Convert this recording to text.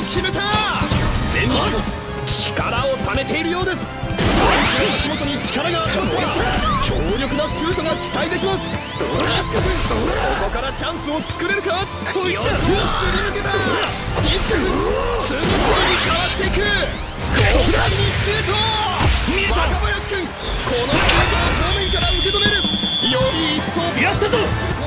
決めた。全員力をためているようです。足元に力が集まった。強力なシュートが期待できます。ここからチャンスを作れるか。こいつをすり抜けた。キックツーポイントに変わっていく。豪快にシュート。若林君、このシュートを正面から受け止める。より一層やったぞ。